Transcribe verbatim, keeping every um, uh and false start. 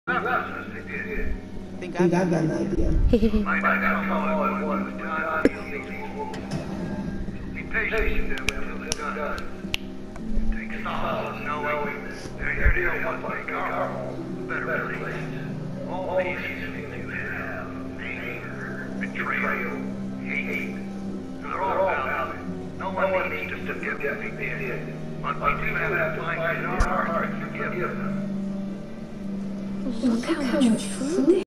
Think I got an idea. Might not come all at one time. Be patient until it's done. Take solace knowing they're here to help us make our home a better place. All these feelings you have, anger, betrayal, hate, they're all valid. No one needs to forgive what we did, but we do have to find in our hearts to forgive them. Look how much food they